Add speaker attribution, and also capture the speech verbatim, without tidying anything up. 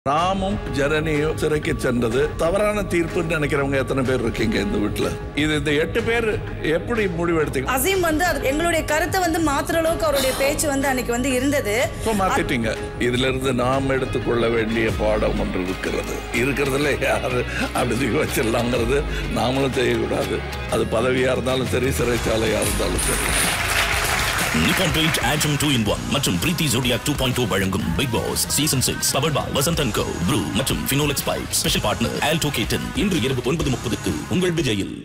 Speaker 1: ராமும் ஜனனியும் சிறைக்கு சென்றது தவறான தீர்ப்புன்னு நினைக்கிறவங்க எத்தனை பேர் இருக்கீங்க இந்த வீட்டுல? இது இந்த எட்டு பேர் எப்படி முடிவெடுத்தீங்க?
Speaker 2: அசீம் வந்து எங்களுடைய கருத்தை வந்து மாத்துற அளவுக்கு அவருடைய பேச்சு வந்து அன்னைக்கு வந்து இருந்தது.
Speaker 1: மாத்திட்டீங்க. இதுல இருந்து நாம் எடுத்துக்கொள்ள வேண்டிய பாடம் ஒன்று இருக்கிறது. இருக்கிறதுல யாரு அப்படி வச்சிடலாங்கிறது நாமளும் செய்யக்கூடாது. அது பதவியா இருந்தாலும் சரி, சிறைச்சாலையா இருந்தாலும் சரி.
Speaker 3: நிப்பான் பெயிண்ட் ஆட்டம் டூ இன் ஒன் மற்றும் Preethi Zodiac two point two வழங்கும் Big Boss season six power by Vasanth and co Bru மற்றும் Finolex pipe special partner Alto கேட்டன் இன்று இரவு ஒன்பது முப்பதுக்கு உங்கள் விஜயில்.